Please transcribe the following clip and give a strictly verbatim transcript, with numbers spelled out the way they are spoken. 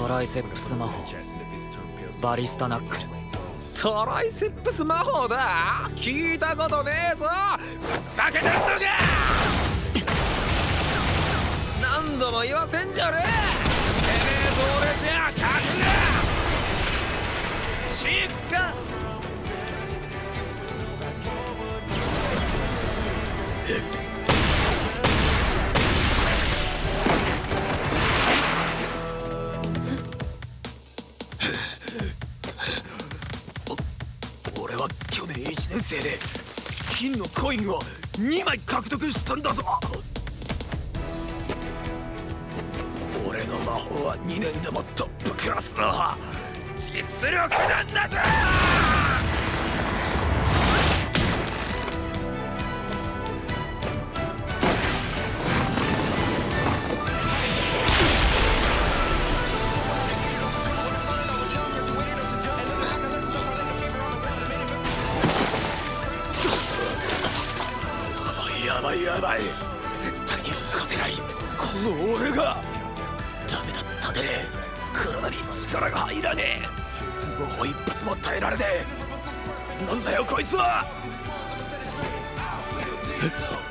トライセップス魔法バリスタナックル。 トライセップス魔法だ。聞いたことねえぞ。ふざけてんのか。何度も言わせんじゃねえ。てめえと俺じゃ勝つな。しっか俺は去年いちねん生で金のコインをにまい獲得したんだぞ。俺の魔法はにねんでもトップクラスの実力なんだぞ。やばいやばい、絶対に勝てない。この俺がダメだったね。体に力が入らねえ。もう一発も耐えられねえ。なんだよこいつは。